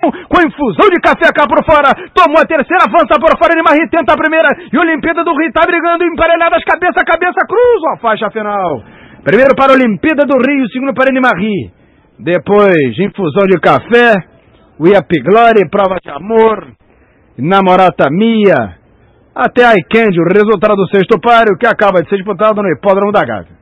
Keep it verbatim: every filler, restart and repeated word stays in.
com infusão de café cá por fora, tomou a terceira, avança por fora, Nimarri tenta a primeira, e Olimpíada do Rio tá brigando, emparelhadas, cabeça a cabeça, cruzam a faixa final. Primeiro para a Olimpíada do Rio, segundo para Nimarri. Depois, infusão de café, o Iapiglore, prova de amor, namorata Mia, até a Candy, o resultado do sexto páreo, que acaba de ser disputado no Hipódromo da Gávea.